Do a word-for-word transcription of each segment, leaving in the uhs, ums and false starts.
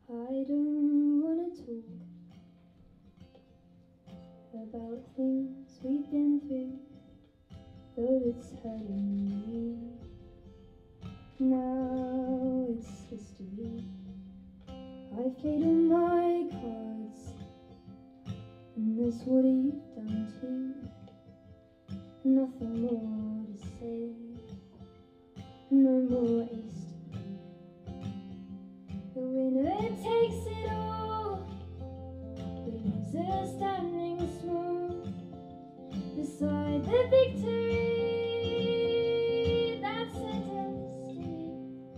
I don't wanna talk about things we've been through, though it's hurting me. Now it's history. I've played all my cards, and that's what you've done too. Nothing more to say, no more ace to be. The winner takes it all, the loser standing small beside the victory. That's a destiny.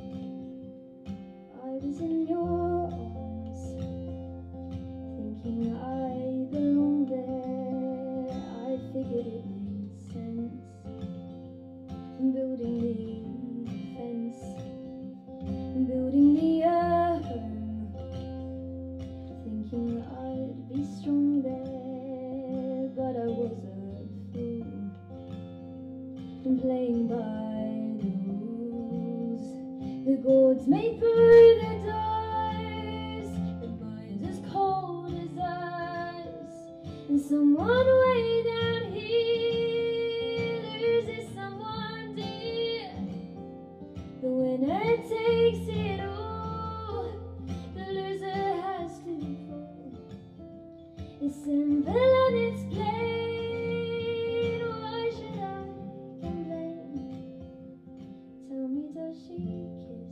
I was in your arms, thinking I belonged there. I figured it made sense, building me a fence, building me a home, thinking I'd be strong there. But I was a fool, playing by the rules the gods made through the doors. The mind's as cold as ice, and someone way down here loses someone dear. The winner takes it all, the loser has to fall. It's simple and it's plain. Why should I complain? Tell me, does she kiss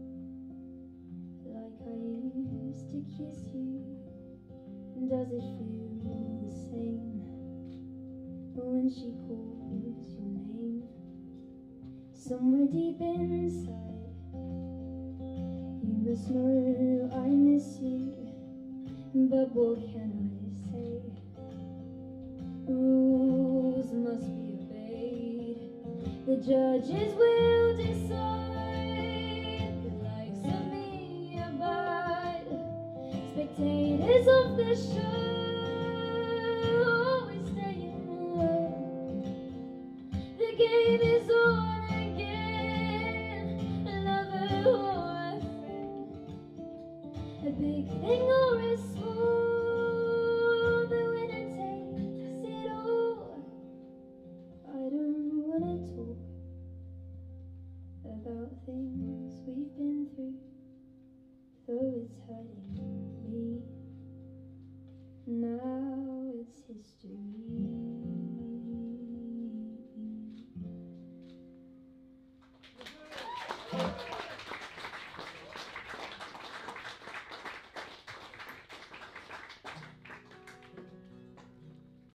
like I used to kiss you? Does it feel the same when she calls your name? Somewhere deep inside, you must know I miss you. But what can I say? Rules must be obeyed. The judges will decide. The likes of me abide. Spectators of the show always staying low. The game is on again. A lover or a friend, a big thing or a small, the winner takes it all. I don't wanna talk about things we've been through, though it's hurting